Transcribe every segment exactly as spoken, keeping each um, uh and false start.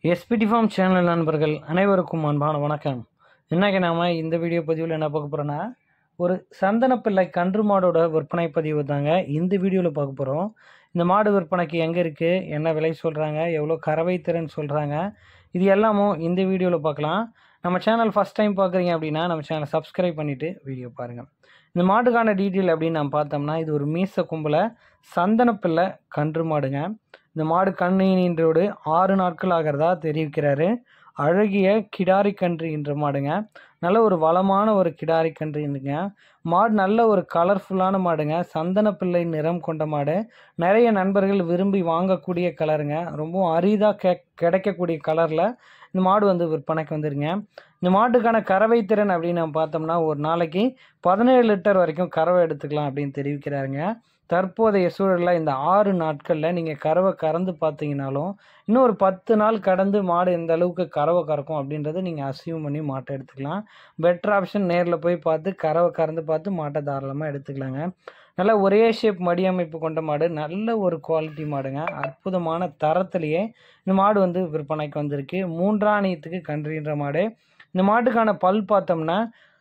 SPD form channel நண்பர்கள் அனைவருக்கும் அன்பான வணக்கம். இன்றைக்கி நாம் இந்த வீடியோ பதிவில் என்ன பார்க்க போகிறோன்னா, ஒரு சந்தனப்பிள்ளை கன்று மாடோட விற்பனை பதிவு தாங்க இந்த வீடியோவில் பார்க்க போகிறோம். இந்த மாடு விற்பனைக்கு எங்கே இருக்குது, என்ன விலை சொல்கிறாங்க, எவ்வளோ கறவை திறன் சொல்கிறாங்க, இது எல்லாமும் இந்த வீடியோவில் பார்க்கலாம். நம்ம சேனல் ஃபஸ்ட் டைம் பார்க்குறீங்க அப்படின்னா நம்ம சேனலை சப்ஸ்கிரைப் பண்ணிவிட்டு வீடியோ பாருங்கள். இந்த மாட்டுக்கான டீட்டெயில் அப்படின்னு நம்ம பார்த்தோம்னா, இது ஒரு மீச கும்பல சந்தனப்பிள்ளை கன்று மாடுங்க. இந்த மாடு கண்ணீன்றோடு ஆறு நாட்கள் ஆகிறதா தெரிவிக்கிறாரு. அழகிய கிடாரி கன்று என்ற மாடுங்க. நல்ல ஒரு வளமான ஒரு கிடாரி கன்றுங்க. மாடு நல்ல ஒரு கலர்ஃபுல்லான மாடுங்க. சந்தனப்பிள்ளை நிறம் கொண்ட மாடு. நிறைய நண்பர்கள் விரும்பி வாங்கக்கூடிய கலருங்க. ரொம்பவும் அரிதாக கெ கிடைக்கக்கூடிய கலரில் இந்த மாடு வந்து விற்பனைக்கு வந்துருங்க. இந்த மாட்டுக்கான கறவை திறன் அப்படின்னு நம்ம பார்த்தோம்னா, ஒரு நாளைக்கு பதினேழு லிட்டர் வரைக்கும் கறவை எடுத்துக்கலாம் அப்படின்னு தெரிவிக்கிறாருங்க. தற்போதைய சூழலில் இந்த ஆறு நாட்களில் நீங்கள் கறவை கறந்து பார்த்தீங்கன்னாலும் இன்னும் ஒரு பத்து நாள் கடந்து மாடு எந்த அளவுக்கு கறவை கறக்கும் அப்படின்றத நீங்கள் அசியூம் பண்ணி மாட்டை எடுத்துக்கலாம். பெட்டர் ஆப்ஷன் நேரில் போய் பார்த்து கறவை கறந்து பார்த்து மாட்டை தாராளமாக எடுத்துக்கலாங்க. நல்ல ஒரே ஷேப் மடி அமைப்பு கொண்ட மாடு, நல்ல ஒரு குவாலிட்டி மாடுங்க. அற்புதமான தரத்திலேயே இந்த மாடு வந்து விற்பனைக்கு வந்திருக்கு. மூன்றாணியத்துக்கு கன்றுன்ற மாடு. இந்த மாட்டுக்கான பல் பார்த்தோம்னா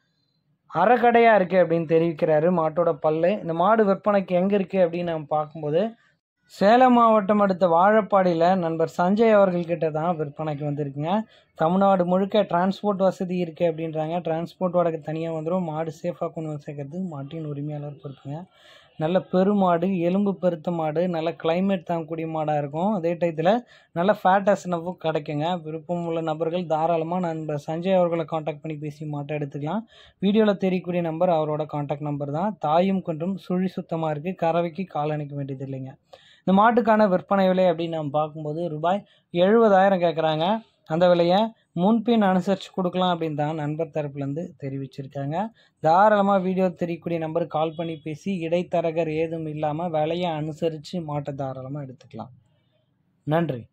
அரைக்கடையாக இருக்குது அப்படின்னு தெரிவிக்கிறாரு மாட்டோட பல்லு. இந்த மாடு விற்பனைக்கு எங்கே இருக்குது அப்படின்னு நம்ம பார்க்கும்போது, சேலம் மாவட்டம் அடுத்த வாழப்பாடியில் நண்பர் சஞ்சய் அவர்கள்கிட்ட தான் விற்பனைக்கு வந்திருக்குங்க. தமிழ்நாடு முழுக்க டிரான்ஸ்போர்ட் வசதி இருக்குது அப்படின்றாங்க. டிரான்ஸ்போர்ட் வாடகை தனியாக வந்துடும். மாடு சேஃபாக கொண்டு வந்து சேர்க்கறது மாட்டின் உரிமையாளர் பொறுப்புங்க. நல்ல பெருமாடு, எலும்பு பெருத்த மாடு, நல்ல கிளைமேட் தாங்கக்கூடிய மாடாக இருக்கும். அதே டயத்தில் நல்ல ஃபேட்டஸ்னவும் கிடைக்குங்க. விருப்பம் உள்ள நபர்கள் தாராளமாக நண்பர் சஞ்சய் அவர்களை காண்டாக்ட் பண்ணி பேசி மாட்டை எடுத்துக்கலாம். வீடியோவில் தெரியக்கூடிய நம்பர் அவரோட காண்டாக்ட் நம்பர் தான். தாயும் கொன்றும் சுழி சுத்தமாக இருக்குது. கறவைக்கு கால் அணைக்க வேண்டியது இல்லைங்க. இந்த மாட்டுக்கான விற்பனை விலை அப்படின்னு நம்ம பார்க்கும்போது ரூபாய் எழுபதாயிரம் கேட்குறாங்க. அந்த விலையை முன்பின் அனுசரித்து கொடுக்கலாம் அப்படின்னு தான் நண்பர் தரப்புலேருந்து தெரிவிச்சிருக்காங்க. தாராளமாக வீடியோ தெரியக்கூடிய நம்பருக்கு கால் பண்ணி பேசி இடைத்தரகர் ஏதும் இல்லாமல் விலையை அனுசரித்து மாட்டை தாராளமாக எடுத்துக்கலாம். நன்றி.